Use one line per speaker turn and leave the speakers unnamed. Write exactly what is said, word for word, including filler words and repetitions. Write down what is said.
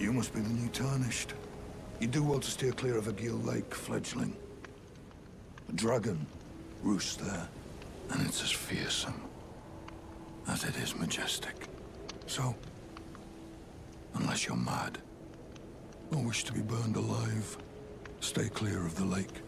You must be the new Tarnished. You do well to steer clear of a Gill Lake fledgling. A dragon roosts there, and it's as fearsome as it is majestic. So, unless you're mad, or wish to be burned alive, stay clear of the lake.